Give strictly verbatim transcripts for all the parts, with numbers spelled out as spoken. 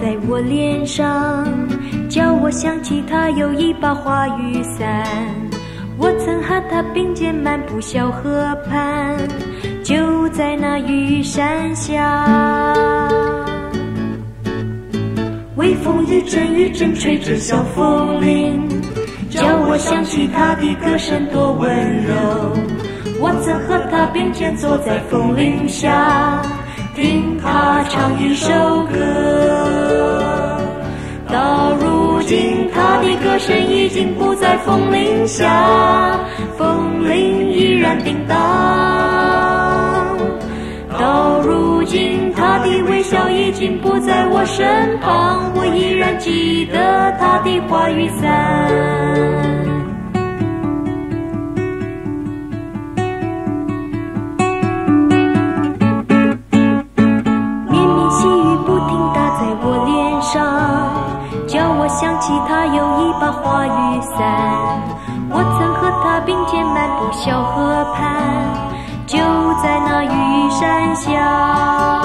在我脸上，叫我想起他有一把花雨伞。我曾和他并肩漫步小河畔，就在那雨伞下。微风一阵一阵吹着小风铃，叫我想起他的歌声多温柔。我曾和他并肩坐在风铃下，听他唱一首歌。到如今他的歌声已经不在风铃下，风铃依然叮当。到如今他的微笑已经不在我身旁，我依然记得他的花雨伞。想起他有一把花雨伞，我曾和他并肩漫步小河畔，就在那雨伞下。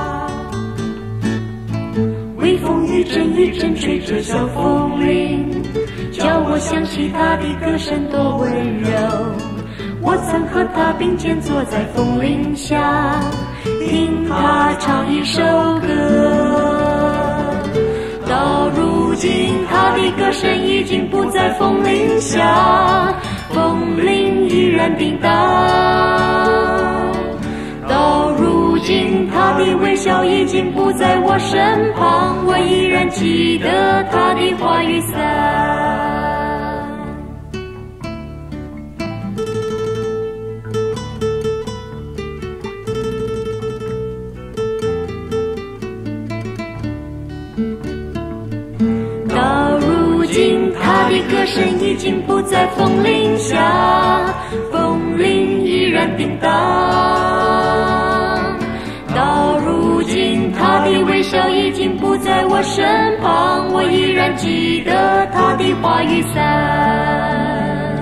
微风一阵一阵吹着小风铃，叫我想起他的歌声多温柔。我曾和他并肩坐在风铃下，听他唱一首歌。到如今他的歌声已经不在风铃下，风铃依然叮当。到如今他的微笑已经不在我身旁，我依然记得他的花雨伞。他的歌声已经不在风铃下，风铃依然叮当。到如今他的微笑已经不在我身旁，我依然记得他的花雨伞。